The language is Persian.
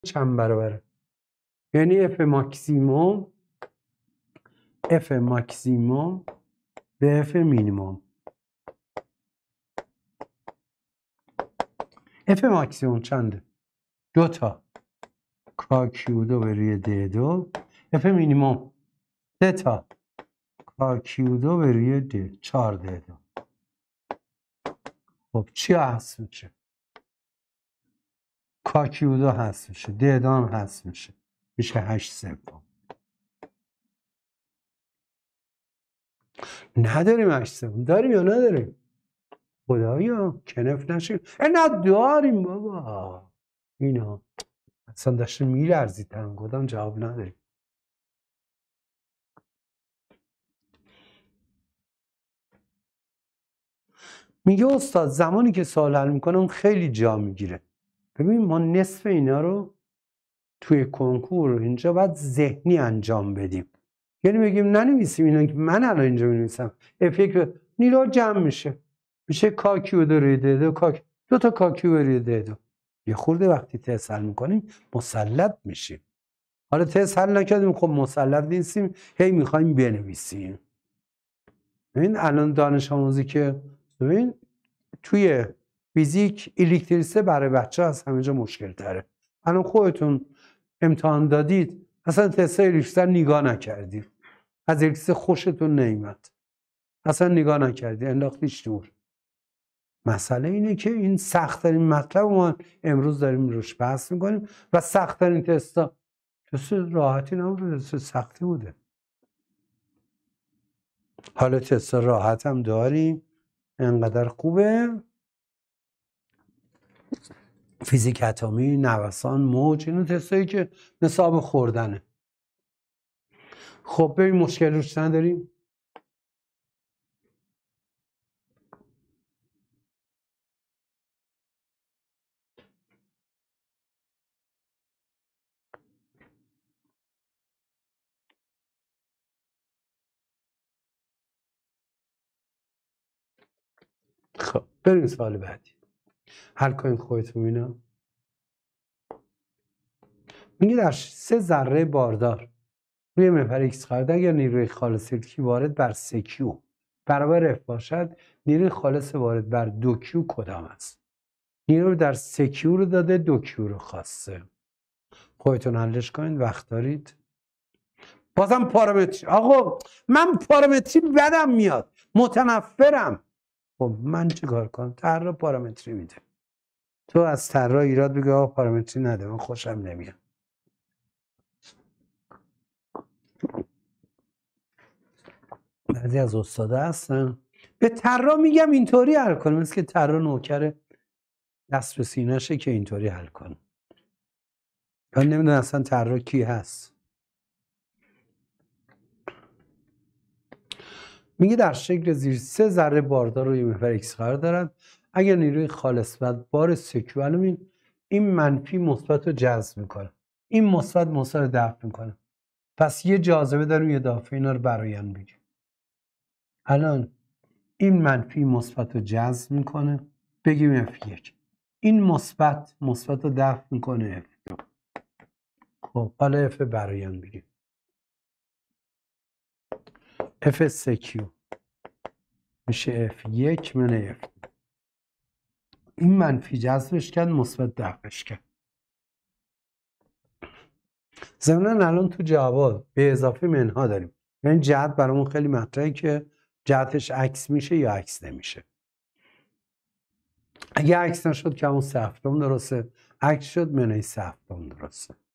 چند برابره؟ یعنی اف ماکسیموم به اف مینیموم. اف ماکسیموم چنده؟ 2 تا کا کیو 2 به روی د 2. اف مینیموم 3 تا کا کیو 2 به روی د 4 د 2. خب چی حذف میشه؟ کا کیو 2 حذف میشه، د 2 هم حذف میشه، میشه 8 سوم. نداریم 8 سوم، داریم یا نداریم؟ خدایا کنف نشیم. نه داریم بابا. اینا اصلا داشته میلرزید تن گفتم جواب نداریم. میگه استاد زمانی که سوال حل میکنم خیلی جا میگیره. ببین ما نصف اینا رو توی کنکور اینجا باید ذهنی انجام بدیم. یعنی بگیم ننویسیم اینا که من الان اینجا می‌نویسم. فکر نیرو جمع میشه کا کیو روی د 2 دو تا کا کیو روی د 2. یه خورده وقتی تست حل میکنیم مسلط میشیم. حالا تست حل نکردیم خب مسلط نیستیم، هی میخوایم بنویسیم. ببین الان دانش آموزی که ببین توی فیزیک الکتریسیته برای بچه از همه جا مشکل تره. الان خودتون امتحان دادید اصلا تست الکتریسیته نگاه نکردید، از الکتریسیته خوشتون نیامد، اصلا نگاه نکردید، انداختیش دور. مسئله اینه که این سخت‌ترین مطلب ما امروز داریم روش بحث میکنیم و سخت‌ترین تستا تست راحتی نبوده، تست سختی بوده. حالا تست راحت هم داریم، انقدر خوبه. فیزیک اتمی، نوسان، موج، اینو تستایی که نصاب خوردنه. خب ببین مشکل روش نداریم. خب بریم سوال بعدی. حل کنید خودتون اینا. میگه در 3 ذره باردار روی محور ایکس قرار اگر نیروی خالص الکتریکی وارد بر 3Q برابر اف باشد، نیروی خالص وارد بر 2Q کدام است؟ نیروی در 3Q رو داده، 2Q رو خواسته. خودتون حلش کنید، وقت دارید. بازم پارامتری. آقا من پارامتری بدم میاد، متنفرم. خب من چیکار کنم؟ طراح پارامتری میده. تو از طراح ایراد بگو آقا پارامتری نده، من خوشم نمیاد. بعضی از استادا هستن به طراح میگم اینطوری حل کنه، مثل که طراح نوکر دست به سینه‌شه که اینطوری حل کنه. من نمیدونم اصلا طراح کی هست. میگه در شکل زیر 3 ذره باردار روی محور ایکس قرار دارد. اگر نیروی خالص و بار سکوال این منفی مثبت رو جذب میکنه، این مثبت رو دفع میکنه، پس یه جاذبه داریم یه دافعه. اینا رو برایند بگیم. الان این منفی مثبت رو جذب میکنه، بگیم F1. این مثبت رو دفع میکنه F2. خب حالا F برایند بگیم. F3Q میشه F1 من F2. این منفی جذبش کرد، مثبت دفعش کرد. ضمناً الان تو جواب به اضافه منها داریم، یعنی جهت برامون خیلی مطرحه که جهتش عکس میشه یا عکس نمیشه. اگه عکس نشد که همون 3/7 درسته، عکس شد منهای 3/7 درسته.